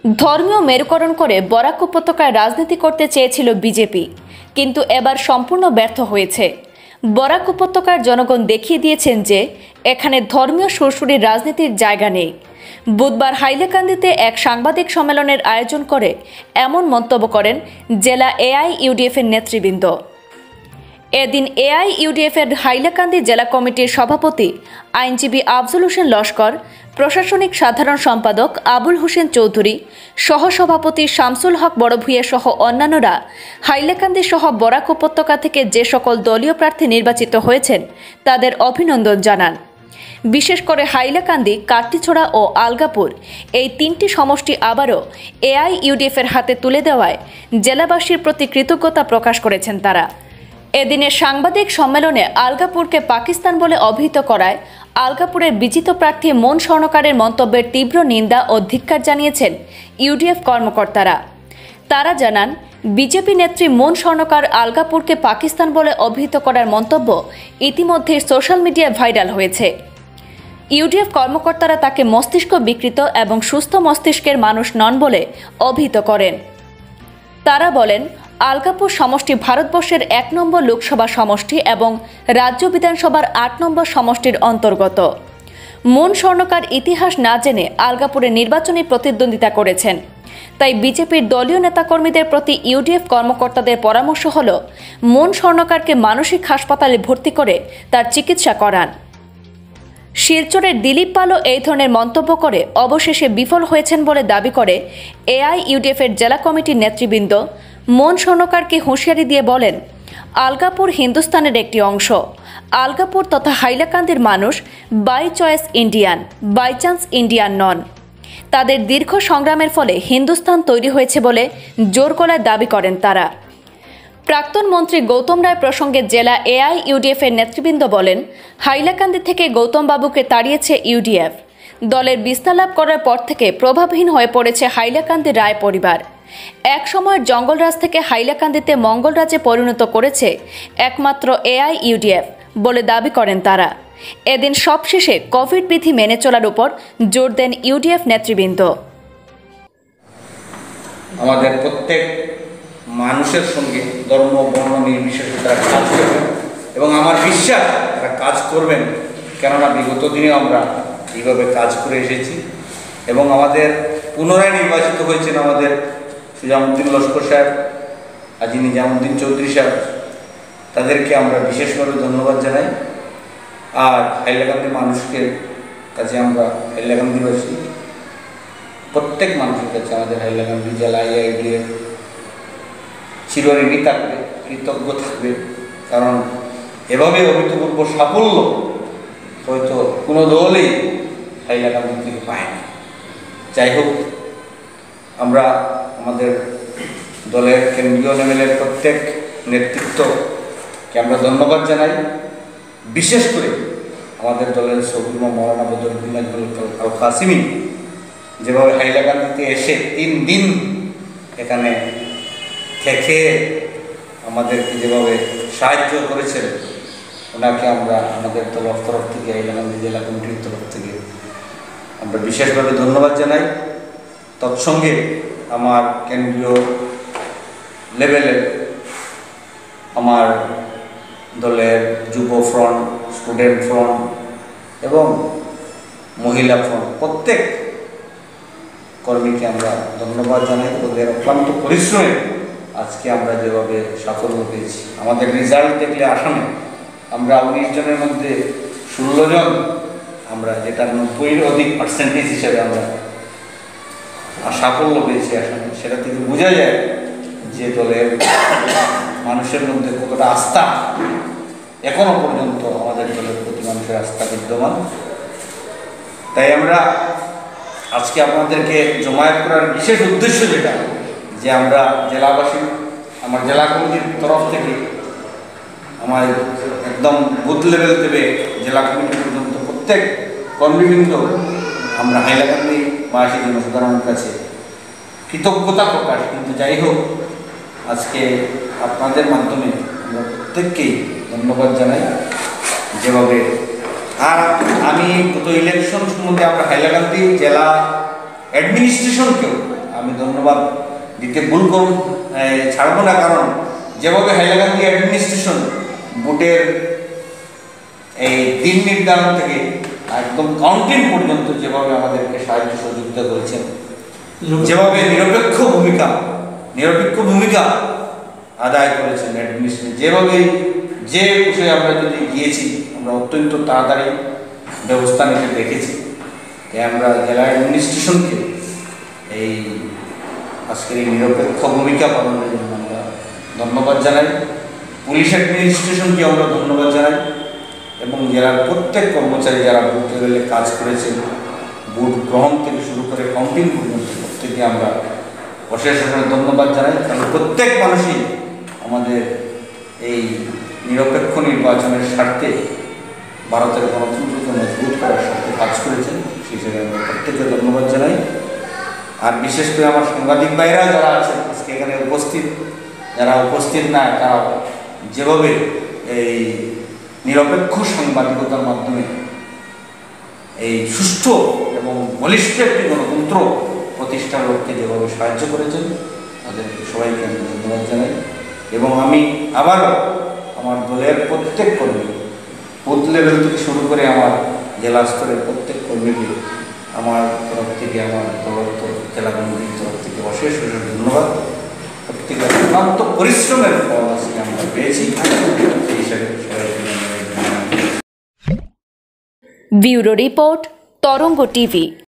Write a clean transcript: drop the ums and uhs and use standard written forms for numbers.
ধর্মীয় মেরুকরণ করে বরাক উপত্যকায় রাজনীতি করতে চেয়েছিল বিজেপি, কিন্তু এবার সম্পূর্ণ ব্যর্থ হয়েছে। বরাক উপত্যকার জনগণ দেখিয়ে দিয়েছেন যে এখানে ধর্মীয় সুরসুরির রাজনীতির জায়গা নেই। বুধবার হাইলাকান্দিতে এক সাংবাদিক সম্মেলনের আয়োজন করে এমন মন্তব্য করেন জেলা এআইইউডিএফের নেতৃবৃন্দ। এদিন এআইইউডিএফের হাইলাকান্দি জেলা কমিটির সভাপতি আইনজীবী আফজল হোসেন লস্কর, প্রশাসনিক সাধারণ সম্পাদক আবুল হোসেন চৌধুরী, সহসভাপতি শামসুল হক বড়ভূঁইয়া সহ অন্যান্যরা হাইলাকান্দি সহ বরাক উপত্যকা থেকে যে সকল দলীয় প্রার্থী নির্বাচিত হয়েছেন তাদের অভিনন্দন জানান। বিশেষ করে হাইলাকান্দি, কাট্টিছড়া ও আলগাপুর এই তিনটি সমষ্টি আবারও এআইইউডিএফের হাতে তুলে দেওয়ায় জেলাবাসীর প্রতি কৃতজ্ঞতা প্রকাশ করেছেন তারা। এদিনের সাংবাদিক সম্মেলনে আলগাপুরকে পাকিস্তান বলে অভিহিত করায় আলগাপুরের বিজিত প্রার্থী মন স্বর্ণকারের মন্তব্যের তীব্র নিন্দা ও ধিক্কার জানিয়েছেন ইউডিএফ কর্মকর্তারা। তারা জানান, বিজেপি নেত্রী মন স্বর্ণকার আলগাপুরকে পাকিস্তান বলে অভিহিত করার মন্তব্য ইতিমধ্যে সোশ্যাল মিডিয়ায় ভাইরাল হয়েছে। ইউডিএফ কর্মকর্তারা তাকে মস্তিষ্ক বিকৃত এবং সুস্থ মস্তিষ্কের মানুষ নন বলে অভিহিত করেন। তারা বলেন, আলগাপুর সমষ্টি ভারতবর্ষের ১ নম্বর লোকসভা সমষ্টি এবং রাজ্য বিধানসভার ৮ নম্বর সমষ্টির অন্তর্গত। মন স্বর্ণকার ইতিহাস না জেনে আলগাপুরে নির্বাচনী প্রতিদ্বন্দ্বিতা করেছেন। তাই বিজেপির দলীয় নেতাকর্মীদের প্রতি ইউডিএফ কর্মকর্তাদের পরামর্শ হল মন স্বর্ণকারকে মানসিক হাসপাতালে ভর্তি করে তার চিকিৎসা করান। শিলচরের দিলীপ পালও এই ধরনের মন্তব্য করে অবশেষে বিফল হয়েছেন বলে দাবি করে এআইইউডিএফের জেলা কমিটির নেতৃবৃন্দ। মন স্বর্ণকারকে হুঁশিয়ারি দিয়ে বলেন, আলগাপুর হিন্দুস্তানের একটি অংশ। আলগাপুর তথা হাইলাকান্দির মানুষ by choice Indian, by chance Indian নন। তাদের দীর্ঘ সংগ্রামের ফলে হিন্দুস্তান তৈরি হয়েছে বলে জোর গলায় দাবি করেন তারা। প্রাক্তন মন্ত্রী গৌতম রায় প্রসঙ্গে জেলা এআইইউডিএফের নেতৃবৃন্দ বলেন, হাইলাকান্দি থেকে গৌতম বাবুকে তাড়িয়েছে ইউডিএফ। দলের বিস্তার লাভ করার পর থেকে প্রভাবহীন হয়ে পড়েছে হাইলাকান্দি রায় পরিবার। এক সময়ের জঙ্গলরাজ থেকে হাইলাকান্দিতে মঙ্গলরাজে পরিণত করেছে একমাত্র এআইইউডিএফ বলে দাবি করেন তারা। এদিন সবশেষে কোভিড বিধি মেনে চলার উপর জোর দেন ইউডিএফ নেতৃবৃন্দ। আমাদের প্রত্যেক মানুষের সঙ্গে ধর্ম বর্ণ নির্বিশেষে তারা কাজ করবেন এবং আমার বিশ্বাস তারা কাজ করবেন, কেননা বিগত দিনে আমরা এইভাবে কাজ করে এসেছি এবং আমাদের পুনরায় নির্বাচিত হয়েছেন আমাদের সুজামউদ্দিন লস্কর সাহেব, আজি নিজামুদ্দিন চৌধুরী সাহেব। তাদেরকে আমরা বিশেষভাবে ধন্যবাদ জানাই। আর হাইলাকান্দি মানুষকে কাছে আমরা হাইলাকান্দিবাসী প্রত্যেক মানুষের কাছে আমাদের হাইলাকান্দি জেলা এআইইউডিএফ চিরঋণী থাকবে, কৃতজ্ঞ থাকবে, কারণ এভাবে অভূতপূর্ব সাফল্য হয়তো কোনো দলই হাইলাকান্দি থেকে পায়নি। যাই হোক, আমরা আমাদের দলের কেন্দ্রীয় লেভেলের প্রত্যেক নেতৃত্বকে আমরা ধন্যবাদ জানাই। বিশেষ করে আমাদের দলের সৌগুরমা মৌলানা বদরুদ্দিন আল কাসিমি যেভাবে হাইলাকান্দিতে এসে ৩ দিন এখানে থেকে আমাদেরকে যেভাবে সাহায্য করেছেন, ওনাকে আমরা আমাদের দলের তরফ থেকে, হাইলাকান্দি জেলা কমিটির তরফ থেকে আমরা বিশেষভাবে ধন্যবাদ জানাই। তৎসঙ্গে আমার কেন্দ্রীয় লেভেলের আমার দলের যুব ফ্রন্ট, স্টুডেন্ট ফ্রন্ট এবং মহিলা ফ্রন্ট প্রত্যেক কর্মীকে আমরা ধন্যবাদ জানাই। ওদের অক্লান্ত পরিশ্রমে আজকে আমরা যেভাবে সাফল্য পেয়েছি, আমাদের রেজাল্ট দেখলে আসামে আমরা 19 জনের মধ্যে 16 জন, আমরা যেটা 90-এর অধিক পার্সেন্টেজ হিসেবে আমরা সাফল্য পেয়েছি আসামে। সেটা থেকে বোঝা যায় যে দলের মানুষের মধ্যে কতটা আস্থা এখনো পর্যন্ত আমাদের দলের প্রতি মানুষের আস্থা বিদ্যমান। তাই আমরা আজকে আপনাদেরকে জমায়েত করার বিশেষ উদ্দেশ্য যেটা, যে আমরা জেলাবাসী, আমার জেলা কমিটির তরফ থেকে আমার একদম বুথ লেভেল থেকে জেলা কমিটি পর্যন্ত প্রত্যেক কর্মীবৃন্দ আমরা হাইলাকান্দিবাসী জনসাধারণের কাছে কৃতজ্ঞতা প্রকাশ। কিন্তু যাই হোক, আজকে আপনাদের মাধ্যমে আমরা প্রত্যেককেই ধন্যবাদ জানাই যেভাবে। আর আমি গত ইলেকশন সম্বন্ধে আমরা হাইলাকান্দি জেলা অ্যাডমিনিস্ট্রেশনকেও আমি ধন্যবাদ দিতে ভুল করুন ছাড়বো না, কারণ যেভাবে হাইলাকান্দি অ্যাডমিনিস্ট্রেশন ভোটের এই দিন নির্ধারণ থেকে একদম কাউন্টিং পর্যন্ত যেভাবে আমাদেরকে সাহায্য সহযোগিতা করেছেন, যেভাবে নিরপেক্ষ ভূমিকা আদায় করেছেন অ্যাডমিনিস্ট্রেশন, যেভাবে যে বিষয়ে আমরা যদি গিয়েছি আমরা অত্যন্ত তাড়াতাড়ি ব্যবস্থা নিতে দেখেছি। তাই আমরা জেলা অ্যাডমিনিস্ট্রেশনকে এই আজকের এই নিরপেক্ষ ভূমিকা পালনের জন্য আমরা ধন্যবাদ জানাই, পুলিশ অ্যাডমিনিস্ট্রেশনকে আমরা ধন্যবাদ জানাই, এবং জেলার প্রত্যেক কর্মচারী যারা বুথ লেভেলে কাজ করেছেন, ভোট গ্রহণ থেকে শুরু করে কাউন্টিং পর্যন্ত প্রত্যেকে আমরা অশেষ ধন্যবাদ জানাই। কারণ প্রত্যেক মানুষই আমাদের এই নিরপেক্ষ নির্বাচনের স্বার্থে ভারতের গণতন্ত্রকে মজবুত করার স্বার্থে কাজ করেছেন, সেই হিসেবে আমরা প্রত্যেকে ধন্যবাদ জানাই। আর বিশেষ করে আমার সাংবাদিক ভাইরা যারা আছেন আজকে এখানে উপস্থিত, যারা উপস্থিত না তারা যেভাবে এই নিরপেক্ষ সাংবাদিকতার মাধ্যমে এই সুষ্ঠু এবং বলিষ্ঠ একটি গণতন্ত্র প্রতিষ্ঠার লক্ষ্যে যেভাবে সাহায্য করেছেন তাদেরকে সবাইকে আমি ধন্যবাদ জানাই। এবং আমি আবারও আমার দলের প্রত্যেক কর্মী, বুথ লেভেল থেকে শুরু করে আমার জেলা স্তরের প্রত্যেক কর্মীকে আমার তরফ থেকে, আমার দলের জেলা কমিটির তরফ থেকে অশেষ ধন্যবাদ। প্রত্যেকের অত্যন্ত পরিশ্রমের ফল আজকে আমরা পেয়েছি, সেই হিসাবে সবাইকে ব্যুরো রিপোর্ট, তরঙ্গ টিভি।